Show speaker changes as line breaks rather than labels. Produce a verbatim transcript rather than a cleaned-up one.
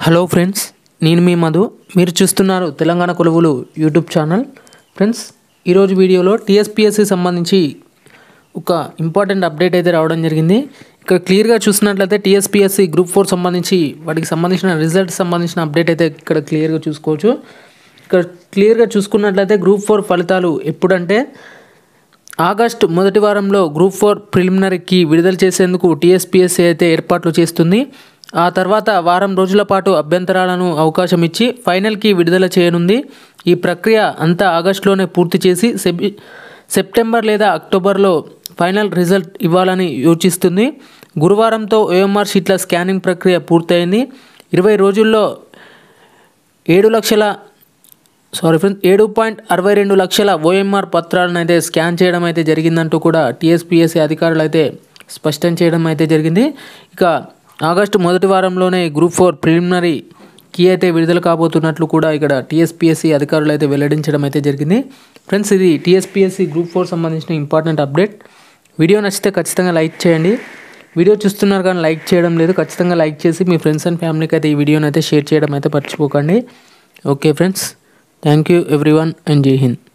Hello friends, నేను మీ మధు. మీరు చూస్తున్నారు తెలంగాణ కొలువులు యూట్యూబ్ ఛానల్. ఫ్రెండ్స్, ఈరోజు వీడియోలో టీఎస్పీఎస్సీ సంబంధించి ఒక ఇంపార్టెంట్ అప్డేట్ అయితే రావడం జరిగింది. ఇక్కడ క్లియర్గా చూసినట్లయితే టీఎస్పీఎస్సీ గ్రూప్ ఫోర్ సంబంధించి వాటికి సంబంధించిన రిజల్ట్స్ సంబంధించిన అప్డేట్ అయితే ఇక్కడ క్లియర్గా చూసుకోవచ్చు. ఇక్కడ క్లియర్గా చూసుకున్నట్లయితే గ్రూప్ ఫోర్ ఫలితాలు ఎప్పుడంటే ఆగస్టు మొదటి వారంలో గ్రూప్ ఫోర్ ప్రిలిమినరీకి విడుదల చేసేందుకు టీఎస్పీఎస్సీ అయితే ఏర్పాట్లు చేస్తుంది. ఆ తర్వాత వారం రోజుల పాటు అభ్యంతరాలను అవకాశం ఇచ్చి ఫైనల్కి విడుదల చేయనుంది. ఈ ప్రక్రియ అంతా ఆగస్టులోనే పూర్తి చేసి సెబి సెప్టెంబర్ లేదా అక్టోబర్లో ఫైనల్ రిజల్ట్ ఇవ్వాలని యోచిస్తుంది. గురువారంతో ఓఎంఆర్ షీట్ల స్కానింగ్ ప్రక్రియ పూర్తయింది. ఇరవై రోజుల్లో ఏడు లక్షల సారీ ఫ్రెండ్స్ ఏడు పాయింట్ అరవై రెండు లక్షల ఓఎంఆర్ పత్రాలను అయితే స్కాన్ చేయడం అయితే జరిగిందంటూ కూడా టీఎస్పీఎస్సీ అధికారులు అయితే స్పష్టం చేయడం అయితే జరిగింది. ఇక ఆగస్టు మొదటి వారంలోనే గ్రూప్ ఫోర్ ప్రిలిమినరీ కీ అయితే విడుదల కాబోతున్నట్లు కూడా ఇక్కడ టీఎస్పీఎస్సీ అధికారులు అయితే వెల్లడించడం అయితే జరిగింది. ఫ్రెండ్స్, ఇది టీఎస్పీఎస్సీ గ్రూప్ ఫోర్ సంబంధించిన ఇంపార్టెంట్ అప్డేట్. వీడియో నచ్చితే ఖచ్చితంగా లైక్ చేయండి. వీడియో చూస్తున్నారు కానీ లైక్ చేయడం లేదు, ఖచ్చితంగా లైక్ చేసి మీ ఫ్రెండ్స్ అండ్ ఫ్యామిలీకి అయితే ఈ వీడియోని అయితే షేర్ చేయడం అయితే మర్చిపోకండి. Okay friends, thank you everyone and Jai Hind.